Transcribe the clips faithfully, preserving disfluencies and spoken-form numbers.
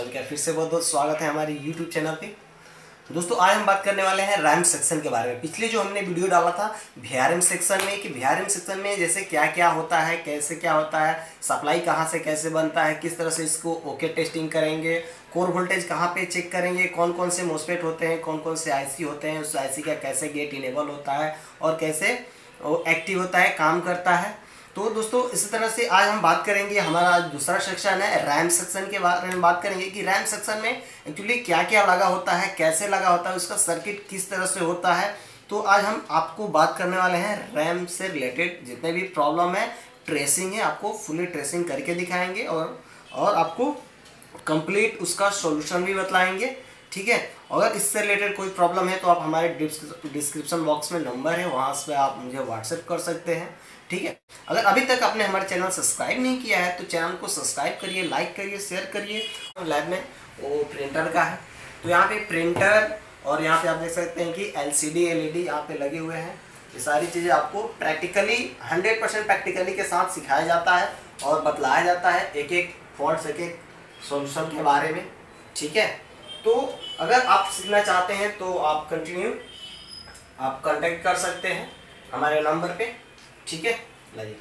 सभी का फिर से बहुत बहुत स्वागत है हमारे यूट्यूब चैनल पे। दोस्तों आज हम बात करने वाले हैं रैम सेक्शन के बारे में। पिछले जो हमने वीडियो डाला था वीआरएम सेक्शन में कि वीआरएम सेक्शन में जैसे क्या क्या होता है, कैसे क्या होता है, सप्लाई कहाँ से कैसे बनता है, किस तरह से इसको ओके टेस्टिंग करेंगे, कोर वोल्टेज कहाँ पे चेक करेंगे, कौन कौन से मोस्फेट होते हैं, कौन कौन से आईसी होते हैं, उस आईसी का कैसे गेट इनेबल होता है और कैसे वो एक्टिव होता है, काम करता है। तो दोस्तों इसी तरह से आज हम बात करेंगे, हमारा दूसरा सेक्शन है रैम सेक्शन के बारे में बात करेंगे कि रैम सेक्शन में एक्चुअली क्या क्या लगा होता है, कैसे लगा होता है, उसका सर्किट किस तरह से होता है। तो आज हम आपको बात करने वाले हैं रैम से रिलेटेड जितने भी प्रॉब्लम है, ट्रेसिंग है, आपको फुली ट्रेसिंग करके दिखाएंगे और और आपको कंप्लीट उसका सॉल्यूशन भी बतलाएंगे। ठीक है, अगर इससे रिलेटेड कोई प्रॉब्लम है तो आप हमारे डिस्क्रिप्शन बॉक्स में नंबर है, वहाँ से आप मुझे व्हाट्सएप कर सकते हैं। ठीक है, अगर अभी तक आपने हमारे चैनल सब्सक्राइब नहीं किया है तो चैनल को सब्सक्राइब करिए, लाइक करिए, शेयर करिए। लैब में वो प्रिंटर का है, तो यहाँ पे प्रिंटर और यहाँ पे आप देख सकते हैं कि एलसीडी एलईडी यहाँ पे लगे हुए हैं। ये सारी चीज़ें आपको प्रैक्टिकली हंड्रेड परसेंट प्रैक्टिकली के साथ सिखाया जाता है और बतलाया जाता है एक एक फॉल्ट, एक एक सॉल्यूशन के बारे में। ठीक है, तो अगर आप सीखना चाहते हैं तो आप कंटिन्यू आप कांटेक्ट कर सकते हैं हमारे नंबर पे। ठीक है, लाइए।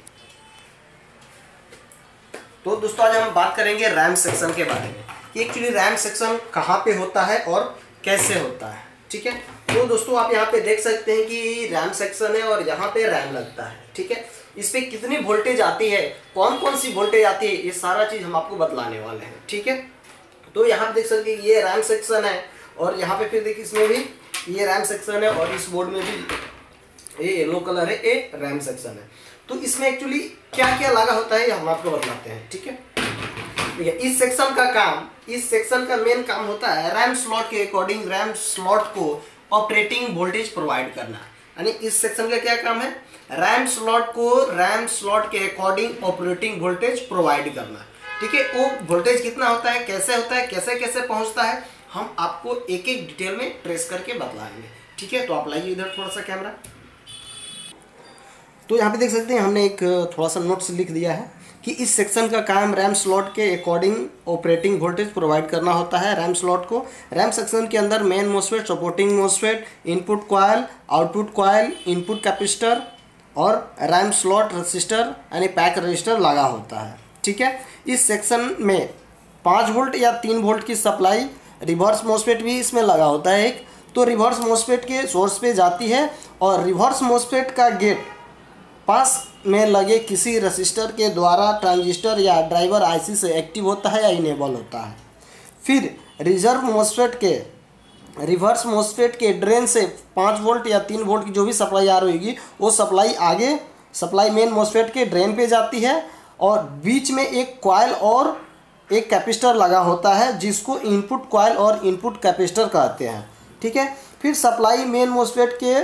तो दोस्तों आज हम बात करेंगे रैम सेक्शन के बारे में कि एक्चुअली रैम सेक्शन कहाँ पे होता है और कैसे होता है। ठीक है, तो दोस्तों आप यहाँ पे देख सकते हैं कि रैम सेक्शन है और यहाँ पे रैम लगता है। ठीक है, इस पे कितनी वोल्टेज आती है, कौन कौन सी वोल्टेज आती है, ये सारा चीज़ हम आपको बतलाने वाले हैं। ठीक है, तो यहाँ पे देख सकते हैं ये रैम सेक्शन है और यहाँ पे फिर देखिए इसमें भी ये रैम सेक्शन है और इस बोर्ड में भी ये येलो कलर है, ये रैम सेक्शन है। तो इसमें एक्चुअली क्या क्या लगा होता है ये हम आपको बताते हैं। ठीक है, ठीक है, इस सेक्शन का काम, इस सेक्शन का मेन काम होता है रैम स्लॉट के अकॉर्डिंग रैम स्लॉट को ऑपरेटिंग वोल्टेज प्रोवाइड करना। यानी इस सेक्शन का क्या काम है, रैम स्लॉट को रैम स्लॉट के अकॉर्डिंग ऑपरेटिंग वोल्टेज प्रोवाइड करना। ठीक है, वो वोल्टेज कितना होता है, कैसे होता है, कैसे कैसे पहुंचता है, हम आपको एक एक डिटेल में ट्रेस करके बतलाएंगे। ठीक है, तो आप लाइए इधर थोड़ा सा कैमरा। तो यहाँ पे देख सकते हैं हमने एक थोड़ा सा नोट्स लिख दिया है कि इस सेक्शन का काम रैम स्लॉट के अकॉर्डिंग ऑपरेटिंग वोल्टेज प्रोवाइड करना होता है रैम स्लॉट को। रैम सेक्शन के अंदर main MOSFET, supporting MOSFET, input coil, output coil, input capacitor और रैम स्लॉट रजिस्टर यानी पैक रजिस्टर लगा होता है। ठीक है, इस सेक्शन में पाँच वोल्ट या तीन वोल्ट की सप्लाई, रिवर्स मोस्फेट भी इसमें लगा होता है एक। तो रिवर्स मोस्फेट के सोर्स पे जाती है और रिवर्स मोस्फेट का गेट पास में लगे किसी रजिस्टर के द्वारा ट्रांजिस्टर या ड्राइवर आईसी से एक्टिव होता है या इनेबल होता है। फिर रिजर्व मोस्फेट के रिवर्स मोस्फेट के ड्रेन से पाँच वोल्ट या तीन वोल्ट की जो भी सप्लाई आ रही होगी वो सप्लाई आगे सप्लाई मेन मोस्फेट के ड्रेन पे जाती है और बीच में एक कॉइल और एक कैपेसिटर लगा होता है जिसको इनपुट कॉइल और इनपुट कैपेसिटर कहते हैं। ठीक है, फिर सप्लाई मेन मोस्फेट के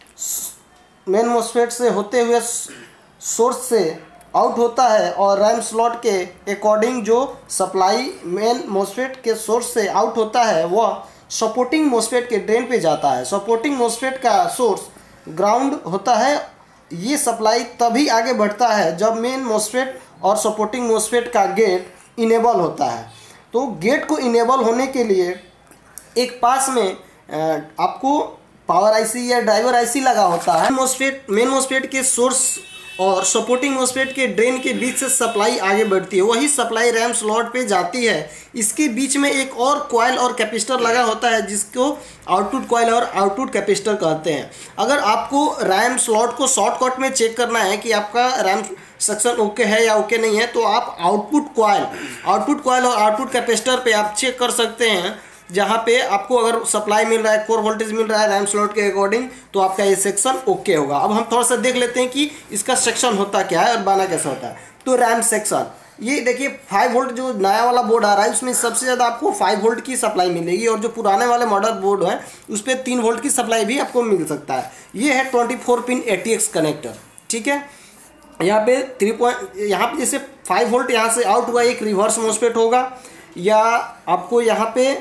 मेन मोस्फेट से होते हुए सोर्स से आउट होता है और रैम स्लॉट के अकॉर्डिंग जो सप्लाई मेन मोस्फेट के सोर्स से आउट होता है वह सपोर्टिंग मोस्फेट के ड्रेन पे जाता है। सपोर्टिंग मोस्फेट का सोर्स ग्राउंड होता है। ये सप्लाई तभी आगे बढ़ता है जब मेन मोस्फेट और सपोर्टिंग मोस्फेट का गेट इनेबल होता है। तो गेट को इनेबल होने के लिए एक पास में आपको पावर आईसी या ड्राइवर आईसी लगा होता है। मोस्फेट मेन मोस्फेट के सोर्स और सपोर्टिंग मोस्फेट के ड्रेन के बीच से सप्लाई आगे बढ़ती है, वही सप्लाई रैम स्लॉट पे जाती है। इसके बीच में एक और कॉइल और कैपेसिटर लगा होता है जिसको आउटपुट कॉइल और आउटपुट कैपेसिटर कहते हैं। अगर आपको रैम स्लॉट को शॉर्टकट में चेक करना है कि आपका रैम सेक्शन ओके है या ओके नहीं है तो आप आउटपुट कॉइल आउटपुट कॉइल और आउटपुट कैपेसिटर पे आप चेक कर सकते हैं। जहाँ पे आपको अगर सप्लाई मिल रहा है, कोर वोल्टेज मिल रहा है रैम स्लॉट के अकॉर्डिंग तो आपका ये सेक्शन ओके होगा। अब हम थोड़ा सा देख लेते हैं कि इसका सेक्शन होता क्या है और बना कैसा होता है। तो रैम सेक्शन ये देखिए फाइव वोल्ट जो नया वाला बोर्ड आ रहा है उसमें सबसे ज़्यादा आपको फाइव वोल्ट की सप्लाई मिलेगी और जो पुराने वाले मॉडल बोर्ड है उस पर तीन वोल्ट की सप्लाई भी आपको मिल सकता है। ये है twenty four pin A T X connector. ठीक है, यहाँ पे थ्री पॉइंट यहाँ पे जैसे फाइव वोल्ट यहाँ से आउट हुआ एक रिवर्स मोस्फेट होगा या आपको यहाँ पे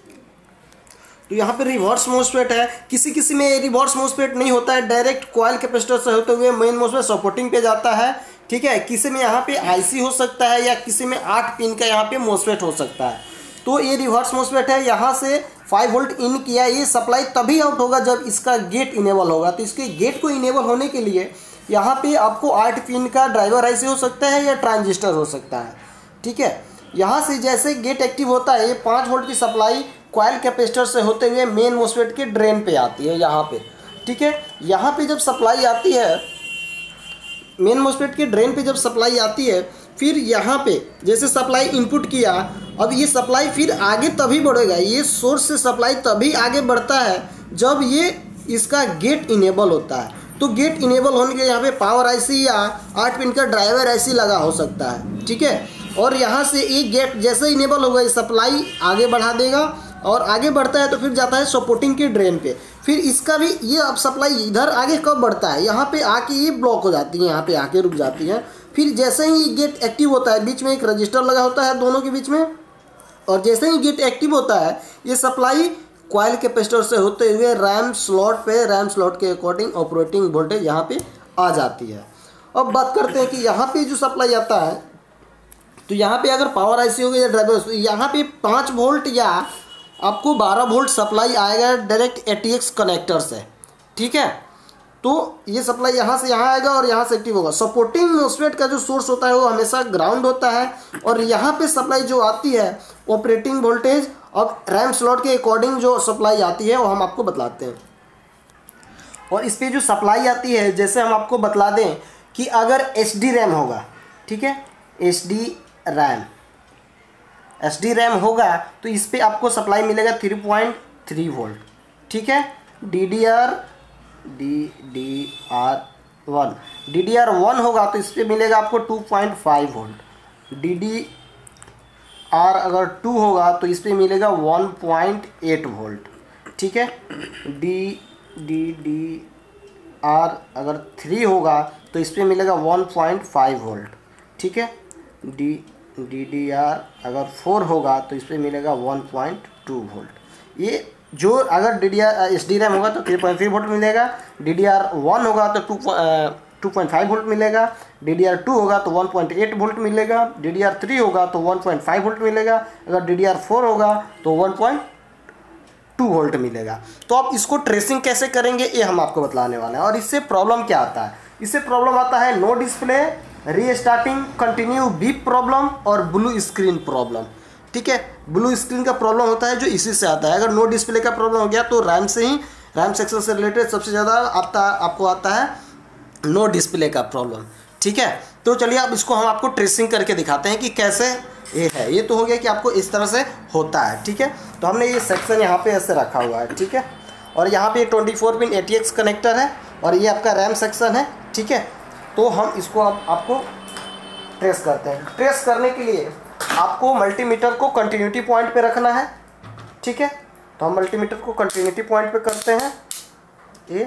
तो यहाँ पे रिवर्स मोस्फेट है। किसी किसी में रिवर्स मोस्फेट नहीं होता है, डायरेक्ट कॉइल कैपेसिटर से होते हुए मेन मोस्फेट सपोर्टिंग पे जाता है। ठीक है, किसी में यहाँ पे आईसी हो सकता है या किसी में आठ पिन का यहाँ पे मोस्फेट हो सकता है। तो ये रिवर्स मोस्फेट है, यहाँ से फाइव वोल्ट इन किया, ये सप्लाई तभी आउट होगा जब इसका गेट इनेबल होगा। तो इसके गेट को इनेबल होने के लिए यहाँ पे आपको आठ पिन का ड्राइवर आईसी हो सकता है या ट्रांजिस्टर हो सकता है, ठीक है। यहाँ से जैसे गेट एक्टिव होता है, ये पाँच वोल्ट की सप्लाई कॉइल कैपेसिटर से होते हुए मेन मोस्फेट के ड्रेन पे आती है यहाँ पे, ठीक है। यहाँ पे जब सप्लाई आती है, मेन मोस्फेट के ड्रेन पे जब सप्लाई आती है, फिर यहाँ पे जैसे सप्लाई इनपुट किया, अब ये सप्लाई फिर आगे तभी बढ़ेगा, ये सोर्स से सप्लाई तभी आगे बढ़ता है जब ये इसका गेट इनेबल होता है। तो गेट इनेबल होने के यहाँ पे पावर आईसी या आठ पिन का ड्राइवर आईसी लगा हो सकता है, ठीक है। और यहाँ से एक गेट जैसे इनेबल होगा, ये सप्लाई आगे बढ़ा देगा और आगे बढ़ता है तो फिर जाता है सपोर्टिंग के ड्रेन पे। फिर इसका भी ये अब सप्लाई इधर आगे कब बढ़ता है, यहाँ पे आके ये ब्लॉक हो जाती है, यहाँ पे आके रुक जाती है। फिर जैसे ही ये गेट एक्टिव होता है, बीच में एक रजिस्टर लगा होता है दोनों के बीच में, और जैसे ही गेट एक्टिव होता है, ये सप्लाई कॉइल कैपेसिटर से होते हुए रैम स्लॉट पे, रैम स्लॉट के अकॉर्डिंग ऑपरेटिंग वोल्टेज यहाँ पे आ जाती है। अब बात करते हैं कि यहाँ पे जो सप्लाई आता है, तो यहाँ पे अगर पावर आईसी हो गया या ड्राइवर, यहाँ पे पाँच वोल्ट या आपको बारह वोल्ट सप्लाई आएगा डायरेक्ट एटीएक्स कनेक्टर से, ठीक है। तो ये सप्लाई यहाँ से यहाँ आएगा और यहाँ से एक्टिव होगा। सपोर्टिंग मोस्फेट का जो सोर्स होता है वो हमेशा ग्राउंड होता है, और यहाँ पे सप्लाई जो आती है ऑपरेटिंग वोल्टेज, अब रैम स्लॉट के अकॉर्डिंग जो सप्लाई आती है वो हम आपको बतलाते हैं। और इस पर जो सप्लाई आती है, जैसे हम आपको बतला दें कि अगर एच डी रैम होगा, ठीक है, H D RAM H D RAM होगा तो इस पर आपको सप्लाई मिलेगा थ्री पॉइंट थ्री वोल्ट, ठीक है। D D R D D R one D D R one होगा तो इस पर मिलेगा आपको two point five volt. D D R अगर टू होगा तो इस पर मिलेगा वन पॉइंट एट वोल्ट, ठीक है। डी डी डी आर अगर थ्री होगा तो इस पर मिलेगा वन पॉइंट फाइव वोल्ट, ठीक है। डी डी डी आर अगर फोर होगा तो इस पर मिलेगा वन पॉइंट टू वोल्ट। ये जो अगर D D R H D RAM होगा तो थ्री पॉइंट थ्री वोल्ट मिलेगा, डी डी आर वन होगा तो two two point five volt मिलेगा, डी डी आर टू होगा तो वन पॉइंट एट वोल्ट मिलेगा, डी डी आर थ्री होगा तो वन पॉइंट फाइव वोल्ट मिलेगा, अगर डी डी आर फोर होगा तो वन पॉइंट टू वोल्ट मिलेगा। तो आप इसको ट्रेसिंग कैसे करेंगे ये हम आपको बतलाने वाले हैं। और इससे प्रॉब्लम क्या आता है, इससे प्रॉब्लम आता है no display, restarting, continue beep problem और ब्लू स्क्रीन प्रॉब्लम, ठीक है। ब्लू स्क्रीन का प्रॉब्लम होता है जो इसी से आता है। अगर नो डिस्प्ले का प्रॉब्लम हो गया तो रैम से ही, रैम सेक्शन से रिलेटेड सबसे ज़्यादा आता आपको आता है नो डिस्प्ले का प्रॉब्लम, ठीक है। तो चलिए अब इसको हम आपको ट्रेसिंग करके दिखाते हैं कि कैसे ये है। ये तो हो गया कि आपको इस तरह से होता है, ठीक है। तो हमने ये सेक्शन यहाँ पे ऐसे रखा हुआ है, ठीक है। और यहाँ पे twenty four pin ATX connector है और ये आपका रैम सेक्शन है, ठीक है। तो हम इसको अब आपको ट्रेस करते हैं। ट्रेस करने के लिए आपको मल्टीमीटर को कंटिन्यूटी पॉइंट पे रखना है, ठीक है। तो हम मल्टीमीटर को कंटिन्यूटी पॉइंट पे करते हैं। ये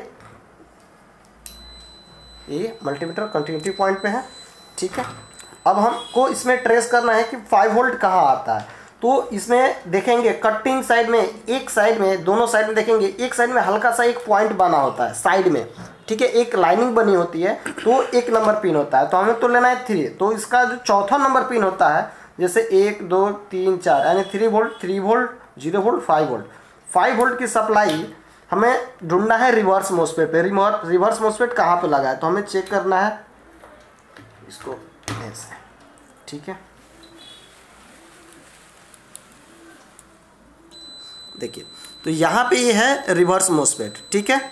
ये मल्टीमीटर कंटिन्यूटी पॉइंट पे है, ठीक है। अब हमको इसमें ट्रेस करना है कि फाइव वोल्ट कहाँ आता है। तो इसमें देखेंगे कटिंग साइड में, एक साइड में, दोनों साइड में देखेंगे, एक साइड में हल्का सा एक पॉइंट बना होता है साइड में, ठीक है। एक लाइनिंग बनी होती है तो एक नंबर पिन होता है, तो हमें तो लेना है थ्री। तो इसका जो चौथा नंबर पिन होता है, जैसे एक दो तीन चार, यानी three volt, three volt, zero volt, five volt, five volt की सप्लाई हमें ढूंढना है रिवर्स मोस्फेट पे। रिवर्स मोस्फेट कहाँ पे लगा है तो हमें चेक करना है इसको ऐसे, ठीक है। देखिए तो यहाँ पे ये है रिवर्स मोस्फेट, ठीक है।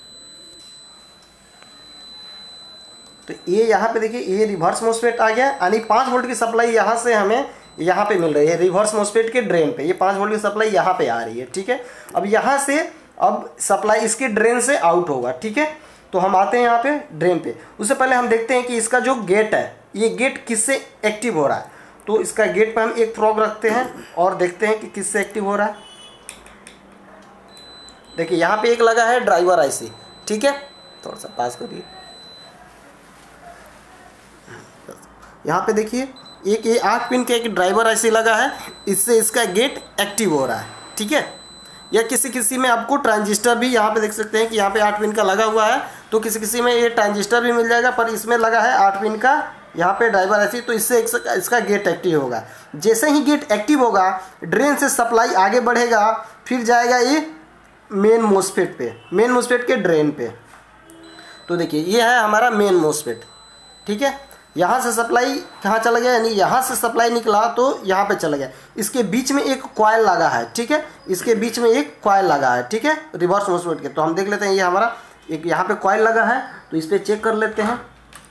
तो ये यहाँ पे देखिए ये रिवर्स मोस्फेट आ गया, यानी पाँच वोल्ट की सप्लाई यहाँ से हमें यहाँ पे मिल रही है रिवर्स मोस्फेट के ड्रेन पे। ये पाँच वोल्ट की सप्लाई यहाँ पे आ रही है, ठीक है। अब यहाँ से अब सप्लाई इसके ड्रेन से आउट होगा, ठीक है। तो हम आते हैं यहाँ पे ड्रेन पे। उससे पहले हम देखते हैं कि इसका जो गेट है, ये गेट किससे एक्टिव हो रहा है। तो इसका गेट पे हम एक प्रोब रखते हैं और देखते हैं कि किससे एक्टिव हो रहा है। देखिए यहाँ पे एक लगा है ड्राइवर आईसी, ठीक है। थोड़ा सा पास करिए। यहाँ पे देखिए एक ये आठ पिन का एक ड्राइवर आईसी लगा है, इससे इसका गेट एक्टिव हो रहा है, ठीक है। या किसी किसी में आपको ट्रांजिस्टर भी यहाँ पे देख सकते हैं कि यहाँ पे आठ पिन का लगा हुआ है, तो किसी किसी में ये ट्रांजिस्टर भी मिल जाएगा, पर इसमें लगा है आठ पिन का यहाँ पे ड्राइवर ऐसी, तो इससे इसका, इसका गेट एक्टिव होगा। जैसे ही गेट एक्टिव होगा ड्रेन से सप्लाई आगे बढ़ेगा, फिर जाएगा ये मेन मोसफेट पे, मेन मोसफेट के ड्रेन पे। तो देखिए ये है हमारा मेन मोसफेट, ठीक है। यहाँ से सप्लाई कहाँ चला गया, यानी यहाँ से सप्लाई निकला तो यहाँ पे चला गया। इसके बीच में एक कॉइल लगा है, ठीक है, इसके बीच में एक कॉइल लगा है, ठीक है, रिवर्स मोसफेट के। तो हम देख लेते हैं, ये हमारा एक यहाँ पे कॉइल लगा है, तो इस पर चेक कर लेते हैं।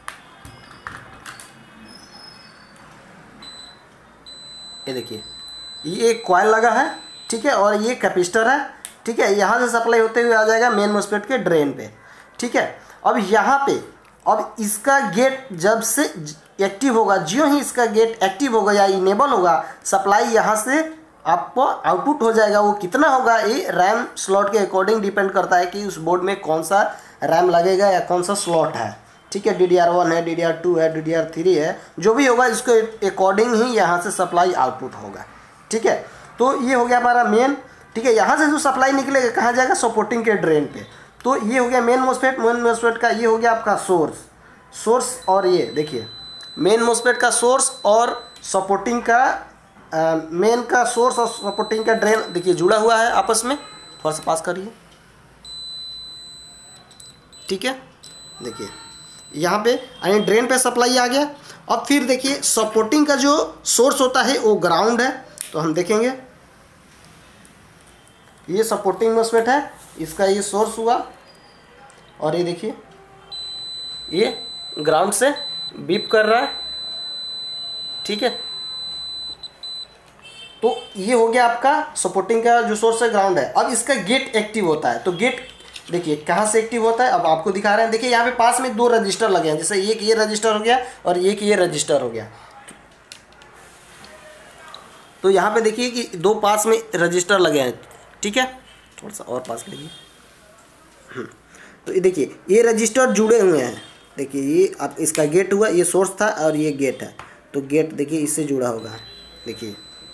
ये देखिए ये एक कॉइल लगा है, ठीक है, और ये कैपेसिटर है, ठीक है। यहाँ से सप्लाई होते हुए आ जाएगा मेन मोसफेट के ड्रेन पे, ठीक है। अब यहाँ पे अब इसका गेट जब से एक्टिव होगा, ज्यों ही इसका गेट एक्टिव होगा या इनेबल होगा, सप्लाई यहाँ से आपको आउटपुट हो जाएगा। वो कितना होगा ये रैम स्लॉट के अकॉर्डिंग डिपेंड करता है कि उस बोर्ड में कौन सा रैम लगेगा या कौन सा स्लॉट है, ठीक है। डी डी आर वन है, डी डी आर टू है, डी डी आर थ्री है, जो भी होगा इसके अकॉर्डिंग ही यहाँ से सप्लाई आउटपुट होगा, ठीक है। तो ये हो गया हमारा मेन, ठीक है। यहाँ से जो सप्लाई निकलेगा कहाँ जाएगा, सपोर्टिंग के ड्रेन पे। तो ये हो गया मेन मोसफेट, मेन मोसफेट का ये हो गया आपका सोर्स, सोर्स और ये देखिए मेन मोसफेट का सोर्स और सपोर्टिंग का मेन का सोर्स और सपोर्टिंग का ड्रेन देखिए जुड़ा हुआ है आपस में। थोड़ा सा पास करिए, ठीक है। देखिए यहाँ पे यानी ड्रेन पे सप्लाई आ गया। अब फिर देखिए सपोर्टिंग का जो सोर्स होता है वो ग्राउंड है, तो हम देखेंगे ये सपोर्टिंग मोसफेट है, इसका ये सोर्स हुआ, और ये देखिए ये ग्राउंड से बीप कर रहा है, ठीक है। तो ये हो गया आपका सपोर्टिंग का जो सोर्स है, ग्राउंड है। अब इसका गेट एक्टिव होता है, तो गेट देखिए कहाँ से एक्टिव होता है, अब आपको दिखा रहे हैं। देखिए यहाँ पे पास में दो रजिस्टर लगे हैं, जैसे एक ये रजिस्टर हो गया और एक ये रजिस्टर हो गया। तो यहाँ पे देखिए कि दो पास में रजिस्टर लगे हैं, ठीक है। थोड़ा सा और पास लीजिए। तो ये देखिए ये रजिस्टर जुड़े हुए हैं, देखिए ये अब इसका गेट हुआ, ये सोर्स था और ये गेट है, तो गेट देखिए इससे जुड़ा होगा। देखिए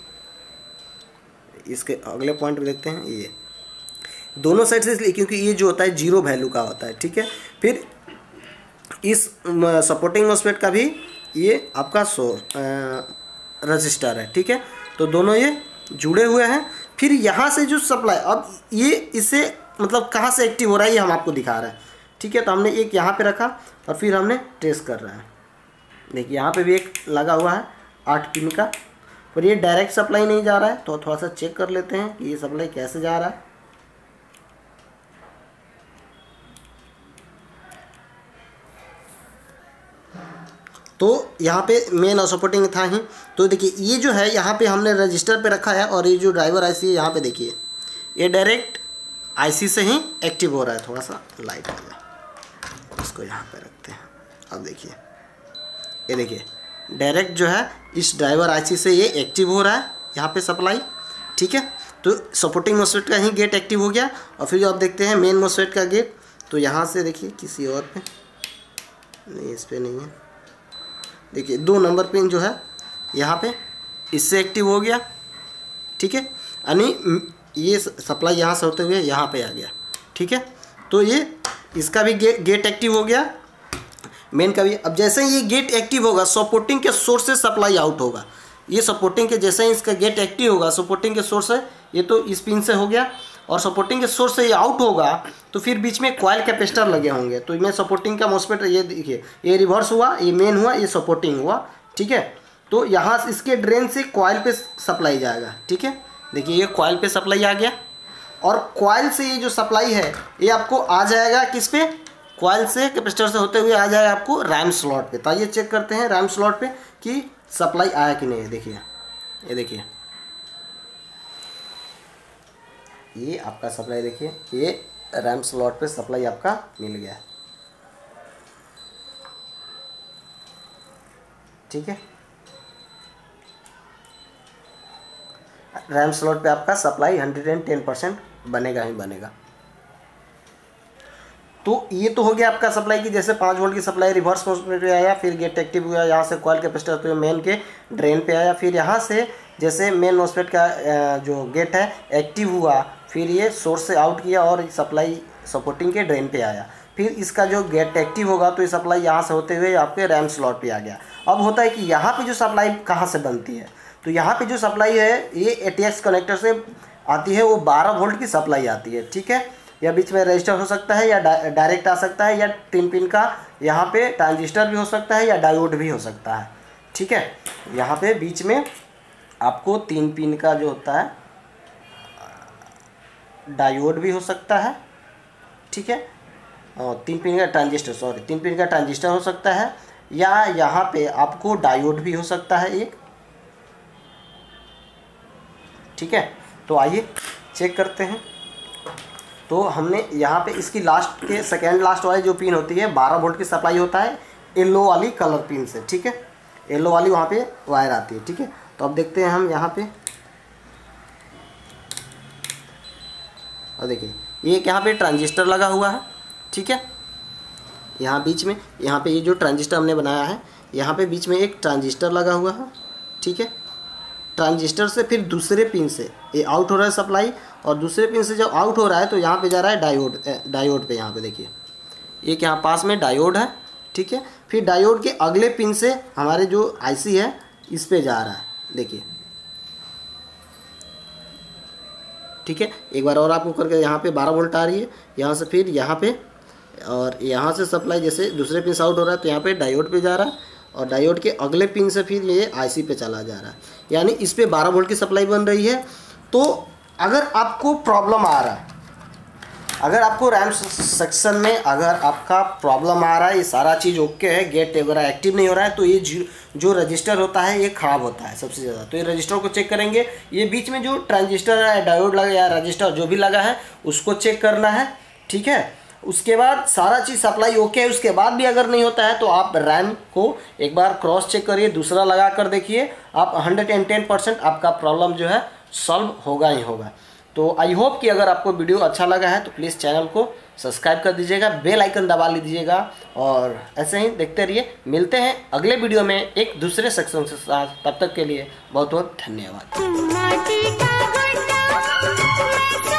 इसके अगले पॉइंट पे देखते हैं, ये दोनों साइड से, इसलिए क्योंकि ये जो होता है जीरो वैल्यू का होता है, ठीक है। फिर इस सपोर्टिंग मोसफेट का भी ये आपका सोर्स रजिस्टर है, ठीक है। तो दोनों ये जुड़े हुए हैं। फिर यहाँ से जो सप्लाई, अब ये इसे मतलब कहाँ से एक्टिव हो रहा है ये हम आपको दिखा रहे हैं, ठीक है। तो हमने एक यहाँ पे रखा और फिर हमने टेस्ट कर रहे हैं। देखिए यहाँ पे भी एक लगा हुआ है आठ पिन का, पर ये डायरेक्ट सप्लाई नहीं जा रहा है, तो थोड़ा सा चेक कर लेते हैं कि ये सप्लाई कैसे जा रहा है। तो यहाँ पे मेन और सपोर्टिंग था ही। तो देखिए ये जो है यहाँ पे हमने रजिस्टर पे रखा है, और ये जो ड्राइवर आईसी है यहाँ पे देखिए ये डायरेक्ट आईसी से ही एक्टिव हो रहा है। थोड़ा सा लाइट आ गया, इसको यहाँ पे रखते हैं। अब देखिए ये देखिए डायरेक्ट जो है इस ड्राइवर आईसी से ये एक्टिव हो रहा है यहाँ पे सप्लाई, ठीक है। तो सपोर्टिंग मोसफेट का ही गेट एक्टिव हो गया। और फिर जो आप देखते हैं मेन मोसफेट का गेट, तो यहाँ से देखिए किसी और पे नहीं, इस पर नहीं है, देखिए दो नंबर पिन जो है यहाँ पे इससे एक्टिव हो गया, ठीक है। यानी ये सप्लाई यहाँ से होते हुए यहाँ पे आ गया, ठीक है। तो ये इसका भी गे, गेट एक्टिव हो गया, मेन का भी। अब जैसे ही ये गेट एक्टिव होगा सपोर्टिंग के सोर्स से सप्लाई आउट होगा। ये सपोर्टिंग के जैसे ही इसका गेट एक्टिव होगा, सपोर्टिंग के सोर्स है ये, तो इस पिन से हो गया, और सपोर्टिंग के सोर्स से ये आउट होगा तो फिर बीच में कॉइल कैपेसिटर लगे होंगे। तो मैं सपोर्टिंग का मोसफेट, ये देखिए ये रिवर्स हुआ, ये मेन हुआ, ये सपोर्टिंग हुआ, ठीक है। तो यहाँ इसके ड्रेन से कॉइल पे सप्लाई जाएगा, ठीक है। देखिए ये कॉइल पे सप्लाई आ गया, और कॉइल से ये जो सप्लाई है ये आपको आ जाएगा किस पे, कॉइल से कैपेसिटर से होते हुए आ जाएगा आपको रैम स्लॉट पे। तो आइए चेक करते हैं रैम स्लॉट पे कि सप्लाई आया कि नहीं। देखिए ये देखिए ये आपका सप्लाई, देखिए ये रैम स्लॉट पे सप्लाई आपका मिल गया, ठीक है। रैम स्लॉट पे आपका supply hundred and ten percent बनेगा ही बनेगा। तो ये तो हो गया आपका सप्लाई की, जैसे पाँच वोल्ट की सप्लाई रिवर्स मोसफेट पे आया, फिर गेट एक्टिव हुआ, यहाँ से कॉइल कैपेसिटर तो मेन के ड्रेन पे आया, फिर यहाँ से जैसे मेन मोसफेट का जो गेट है एक्टिव हुआ, फिर ये सोर्स से आउट किया और सप्लाई सपोर्टिंग के ड्रेन पे आया। फिर इसका जो गेट एक्टिव होगा तो ये सप्लाई यहाँ से होते हुए आपके रैम स्लॉट पे आ गया। अब होता है कि यहाँ पे जो सप्लाई कहाँ से बनती है, तो यहाँ पे जो सप्लाई है ये ए टी एक्स कनेक्टर से आती है, वो बारह वोल्ट की सप्लाई आती है, ठीक है। या बीच में रजिस्टर हो सकता है या डायरेक्ट आ सकता है, या तीन पिन का यहाँ पे ट्रांजिस्टर भी हो सकता है या डायोड भी हो सकता है, ठीक है। यहाँ पे बीच में आपको तीन पिन का जो होता है डायोड भी हो सकता है, ठीक है, और तीन पिन का ट्रांजिस्टर सॉरी तीन पिन का ट्रांजिस्टर हो सकता है, या यहाँ पे आपको डायोड भी हो सकता है एक, ठीक है। तो आइए चेक करते हैं। तो हमने यहाँ पे इसकी लास्ट के सेकेंड लास्ट वाली जो पिन होती है बारह वोल्ट की सप्लाई होता है येलो वाली कलर पिन से, ठीक है, येलो वाली वहाँ पे वायर आती है, ठीक है। तो अब देखते हैं हम यहाँ पे, और देखिए ये यहाँ पे ट्रांजिस्टर लगा हुआ है, ठीक है। यहाँ बीच में यहाँ पे ये जो ट्रांजिस्टर हमने बनाया है यहाँ पे बीच में एक ट्रांजिस्टर लगा हुआ है, ठीक है। ट्रांजिस्टर से फिर दूसरे पिन से ये आउट हो रहा है सप्लाई, और दूसरे पिन से जब आउट हो रहा है तो यहाँ पे जा रहा है डायोड डायोड पे, यहाँ पे देखिए एक यहाँ पास में डायोड है, ठीक है। फिर डायोड के अगले पिन से हमारे जो आईसी है इस पे जा रहा है, देखिए, ठीक है। एक बार और आपको करके यहाँ पे बारह वोल्ट आ रही है, यहाँ से फिर यहाँ पे, और यहाँ से सप्लाई जैसे दूसरे पिन से आउट हो रहा है तो यहाँ पे डायोड पे जा रहा है, और डायोड के अगले पिन से फिर ये आईसी पे चला जा रहा है, यानी इस पे बारह वोल्ट की सप्लाई बन रही है। तो अगर आपको प्रॉब्लम आ रहा है, अगर आपको रैम सेक्शन में अगर आपका प्रॉब्लम आ रहा है, ये सारा चीज़ ओके है, गेट वगैरह एक्टिव नहीं हो रहा है, तो ये जो रजिस्टर होता है ये ख़राब होता है सबसे ज़्यादा। तो ये रजिस्टर को चेक करेंगे, ये बीच में जो ट्रांजिस्टर है डायोड लगा या रजिस्टर जो भी लगा है उसको चेक करना है, ठीक है। उसके बाद सारा चीज़ सप्लाई ओके है, उसके बाद भी अगर नहीं होता है तो आप रैम को एक बार क्रॉस चेक करिए, दूसरा लगा कर देखिए, आप हंड्रेड एंड टेन परसेंट आपका प्रॉब्लम जो है सॉल्व होगा ही होगा। तो आई होप कि अगर आपको वीडियो अच्छा लगा है तो प्लीज़ चैनल को सब्सक्राइब कर दीजिएगा, बेल आइकन दबा लीजिएगा, और ऐसे ही देखते रहिए। मिलते हैं अगले वीडियो में एक दूसरे सेक्शन के साथ, तब तक के लिए बहुत बहुत धन्यवाद।